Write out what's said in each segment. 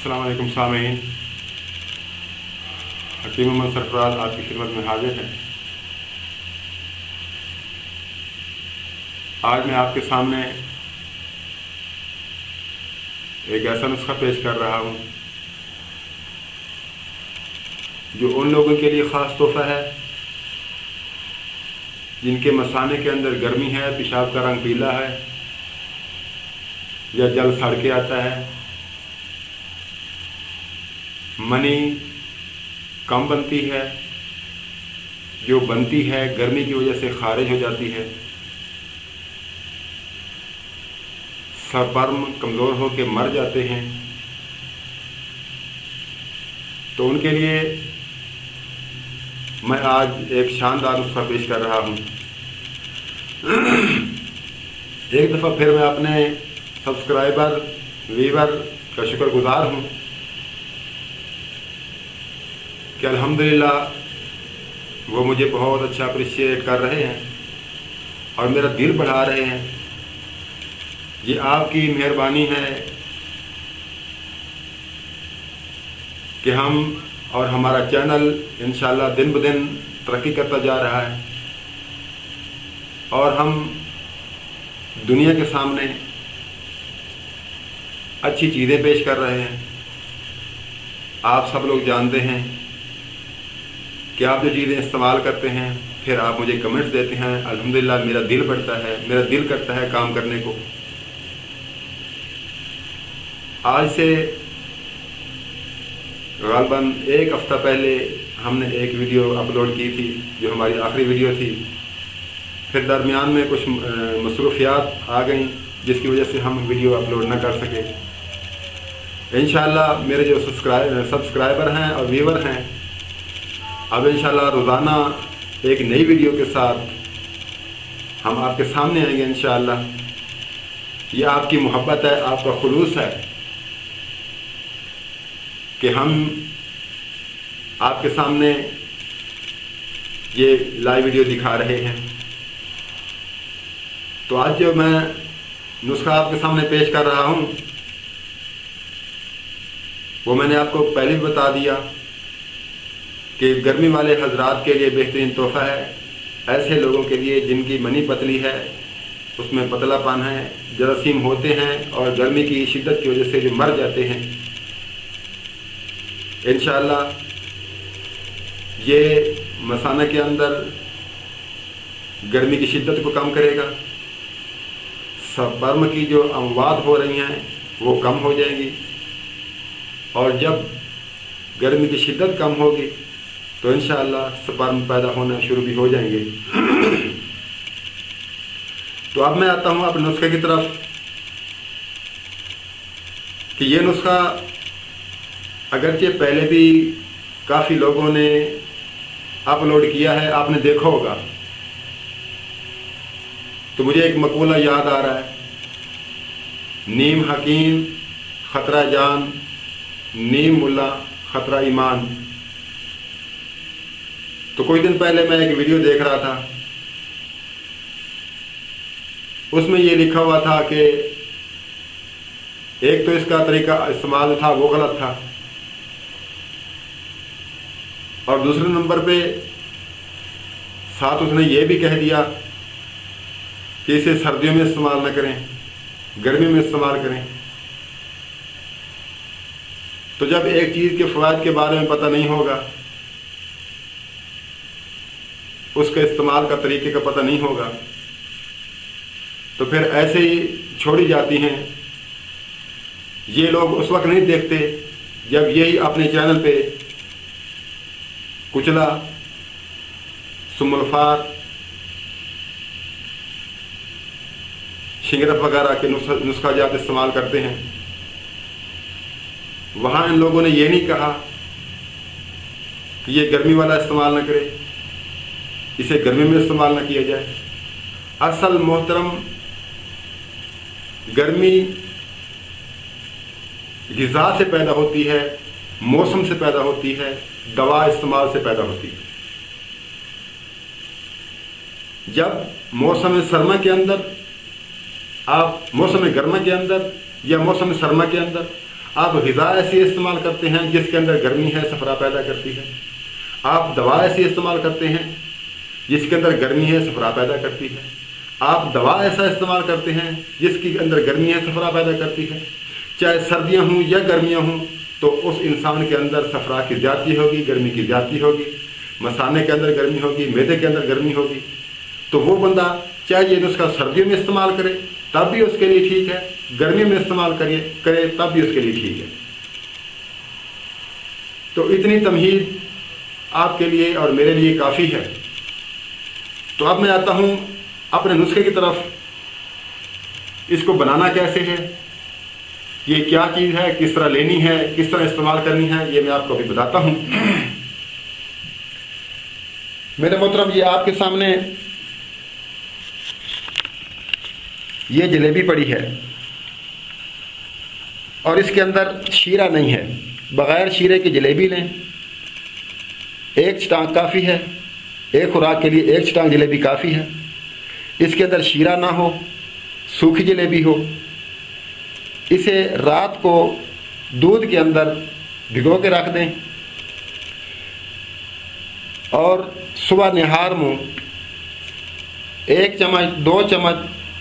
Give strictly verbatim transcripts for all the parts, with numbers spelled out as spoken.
अस्सलाम वालेकुम सामीन, हकीम मोहम्मद सरफराज आपकी खिदमत में हाजिर है। आज मैं आपके सामने एक ऐसा नुस्खा पेश कर रहा हूँ जो उन लोगों के लिए ख़ास तोहफा है जिनके मसाने के अंदर गर्मी है, पेशाब का रंग पीला है या जल सड़ के आता है, मनी कम बनती है, जो बनती है गर्मी की वजह से खारिज हो जाती है, स्पर्म कमज़ोर हो के मर जाते हैं, तो उनके लिए मैं आज एक शानदार नुस्खा पेश कर रहा हूँ। एक दफ़ा फिर मैं अपने सब्सक्राइबर व्यूवर का शुक्रगुजार हूँ कि अल्हम्दुलिल्लाह वो मुझे बहुत अच्छा अप्रिशिएट कर रहे हैं और मेरा दिल बढ़ा रहे हैं। ये आपकी मेहरबानी है कि हम और हमारा चैनल इंशाअल्लाह दिन ब दिन तरक्की करता जा रहा है और हम दुनिया के सामने अच्छी चीज़ें पेश कर रहे हैं। आप सब लोग जानते हैं कि आप जो चीज़ें इस्तेमाल करते हैं फिर आप मुझे कमेंट्स देते हैं, अल्हम्दुलिल्लाह मेरा दिल बढ़ता है, मेरा दिल करता है काम करने को। आज से ग़ालिबन एक हफ़्ता पहले हमने एक वीडियो अपलोड की थी जो हमारी आखिरी वीडियो थी। फिर दरमियान में कुछ मसरूफियात आ गई जिसकी वजह से हम वीडियो अपलोड न कर सके। इंशाअल्लाह मेरे जो सब्सक्राइब सब्सक्राइबर हैं और व्यूवर हैं, अब इंशाअल्लाह रोज़ाना एक नई वीडियो के साथ हम आपके सामने आएंगे इंशाअल्लाह। ये आपकी मोहब्बत है, आपका खुलूस है कि हम आपके सामने ये लाइव वीडियो दिखा रहे हैं। तो आज जो मैं नुस्खा आपके सामने पेश कर रहा हूँ वो मैंने आपको पहले भी बता दिया कि गर्मी वाले हजरात के लिए बेहतरीन तोहफा है। ऐसे लोगों के लिए जिनकी मनी पतली है, उसमें पतलापन है, जरासीम होते हैं और गर्मी की शिद्दत की वजह से जो मर जाते हैं, इंशाअल्लाह ये मसाना के अंदर गर्मी की शिद्दत को कम करेगा। स्पर्म की जो अमवात हो रही हैं वो कम हो जाएंगी और जब गर्मी की शिद्दत कम होगी तो इंशाअल्लाह स्पर्म पैदा होना शुरू भी हो जाएंगे। तो अब मैं आता हूँ अपने नुस्खे की तरफ कि ये नुस्खा अगरचे पहले भी काफ़ी लोगों ने अपलोड किया है, आपने देखा होगा, तो मुझे एक मकूला याद आ रहा है, नीम हकीम ख़तरा जान, नीम मुल्ला ख़तरा ईमान। तो कुछ दिन पहले मैं एक वीडियो देख रहा था, उसमें ये लिखा हुआ था कि एक तो इसका तरीका इस्तेमाल था वो गलत था और दूसरे नंबर पे साथ उसने ये भी कह दिया कि इसे सर्दियों में इस्तेमाल न करें, गर्मी में इस्तेमाल करें। तो जब एक चीज़ के फ़वाइद के बारे में पता नहीं होगा, उसके इस्तेमाल का तरीके का पता नहीं होगा, तो फिर ऐसे ही छोड़ी जाती हैं। ये लोग उस वक्त नहीं देखते जब यही अपने चैनल पे कुचला, सुमलफार, शिंगरफ वगैरह के नुस्खा जात इस्तेमाल करते हैं। वहाँ इन लोगों ने ये नहीं कहा कि ये गर्मी वाला इस्तेमाल न करे, इसे गर्मी में इस्तेमाल न किया जाए। असल मोहतरम गर्मी ग़िज़ा से पैदा होती है, मौसम से पैदा होती है, दवा इस्तेमाल से पैदा होती है। जब मौसम सरमा के अंदर आप मौसम गर्मा के अंदर या मौसम सरमा के अंदर آپ غذا ایسی استعمال کرتے ہیں جس کے اندر گرمی ہے، صفرا پیدا کرتی ہے، آپ دوا ایسی استعمال کرتے ہیں جس کے اندر گرمی ہے، صفرا پیدا کرتی ہے، آپ دوا ایسا استعمال کرتے ہیں جس کے اندر گرمی ہے، صفرا پیدا کرتی ہے، چاہے سردیاں ہوں یا گرمیاں ہوں تو اس انسان کے اندر صفرا کی زیادتی ہوگی، گرمی کی زیادتی ہوگی، مثانے کے اندر گرمی ہوگی، معدے کے اندر گرمی ہوگی۔ تو وہ بندہ چاہے یہ نسخہ سردیوں میں استعمال کرے تب بھی اس کے لیے ٹھیک ہے، گرمیوں میں استعمال کرے کرے تب بھی اس کے لیے ٹھیک ہے۔ تو اتنی تمہید آپ کے لیے اور میرے لیے کافی ہے۔ تو اب میں آتا ہوں اپنے نسخے کی طرف۔ اس کو بنانا کیسے ہے، یہ کیا چیز ہے، کس طرح لینی ہے، کس طرح استعمال کرنی ہے، یہ میں آپ کو ابھی بتاتا ہوں۔ میرے محترم، یہ آپ کے سامنے یہ جلیبی پڑی ہے اور اس کے اندر شیرہ نہیں ہے، بغیر شیرے کی جلیبی لیں، ایک چٹانگ کافی ہے، ایک خوراک کے لیے ایک چٹانگ جلیبی کافی ہے۔ اس کے اندر شیرہ نہ ہو، سوکھی جلیبی ہو۔ اسے رات کو دودھ کے اندر بھگو کے رکھ دیں اور صبح نہار میں ایک چمچ دو چمچ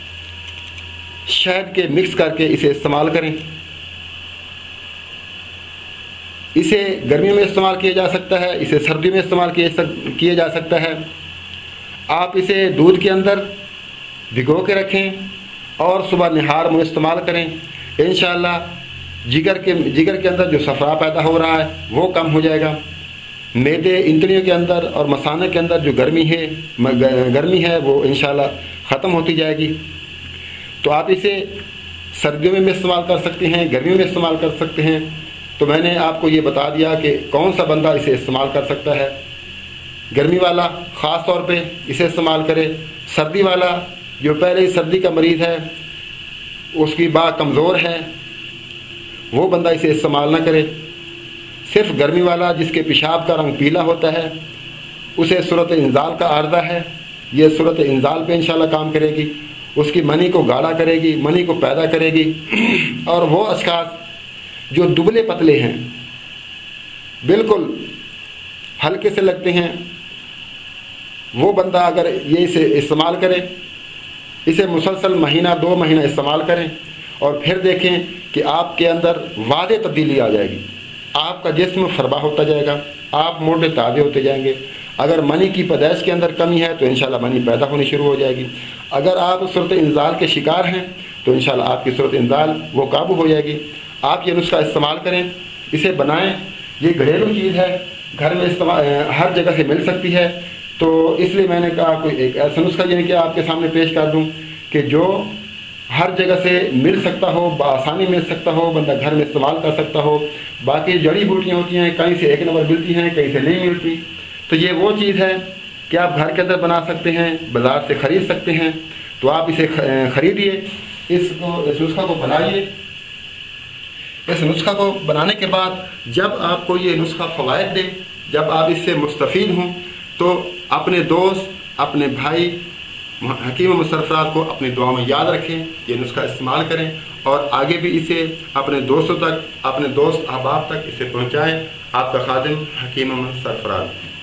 شہد کے مکس کر کے اسے استعمال کریں۔ اسے گرمیوں میں استعمال کیا جا سکتا ہے، اسے سردیوں میں استعمال کیا جا سکتا ہے۔ آپ اسے دودھ کے اندر بھگو کے رکھیں اور صبح نہار میں استعمال کریں۔ انشاءاللہ جگر کے جگر کے اندر جو صفرا پیدا ہو رہا ہے وہ کم ہو جائے گا۔ معدے انتڑیوں کے اندر اور مثانے کے اندر جو گرمی ہے گرمی ہے وہ انشاءاللہ ختم ہوتی جائے گی۔ تو آپ اسے سردیوں میں بھی استعمال کر سکتے ہیں، گرمیوں میں استعمال کر سکتے ہیں۔ تو میں نے آپ کو یہ بتا دیا کہ کون سا بندہ اسے استعمال کر سکتا ہے۔ گرمی والا خاص طور پہ اسے استعمال کرے۔ سردی والا جو پہلے ہی سردی کا مریض ہے، اس کی باہ کمزور ہے، وہ بندہ اسے استعمال نہ کرے۔ صرف گرمی والا جس کے پیشاب کا رنگ پیلا ہوتا ہے، اسے صورت انزال کا عارضہ ہے، یہ صورت انزال پہ انشاءاللہ کام کرے گی، اس کی منی کو گاڑھا کرے گی، منی کو پیدا کرے گی۔ اور وہ اشخاص جو دبلے پتلے ہیں، بالکل ہلکے سے لگتے ہیں، وہ بندہ اگر یہ اسے استعمال کرے، اسے مسلسل مہینہ دو مہینہ استعمال کریں اور پھر دیکھیں کہ آپ کے اندر واضح تبدیلی آ جائے گی۔ آپ کا جسم فربا ہوتا جائے گا، آپ موٹے تازے ہوتے جائیں گے۔ اگر منی کی پیدائش کے اندر کمی ہے تو انشاءاللہ منی پیدا ہونی شروع ہو جائے گی۔ اگر آپ صورت انزال کے شکار ہیں تو انشاءاللہ آپ کی صورت انزال وہ قابو ہو جائے گی۔ آپ یہ نسخہ استعمال کریں، اسے بنائیں۔ یہ گھریلو چیز ہے، گھر میں استعمال ہر جگہ سے مل سکتی ہے۔ تو اس لیے میں نے کہا کوئی ایک ایسا نسخہ یعنی کہ آپ کے سامنے پیش کر دوں کہ جو ہر جگہ سے مل سکتا ہو، بآسانی مل سکتا ہو، بندہ گھر میں استعمال کر سکتا ہو۔ باقی جڑی بوٹیاں ہوتی ہیں، کہیں سے ایک نمبر ملتی ہیں، کہیں سے نہیں ملتی۔ تو یہ وہ چیز ہے کہ آپ گھر کے اندر بنا سکتے ہیں، بازار سے خرید سکتے ہیں۔ تو آپ اسے خریدیے، اس کو اس نسخہ کو بنائیے۔ اس نسخہ کو بنانے کے بعد جب آپ کو یہ نسخہ فوائد دے، جب آپ اس سے مستفید ہوں، تو اپنے دوست، اپنے بھائی حکیم و سرفراز کو اپنی دعا میں یاد رکھیں، یہ نسخہ استعمال کریں اور آگے بھی اسے اپنے دوستوں تک، اپنے دوست احباب تک اسے پہنچائیں۔ آپ کا خادم حکیم و سرفراز۔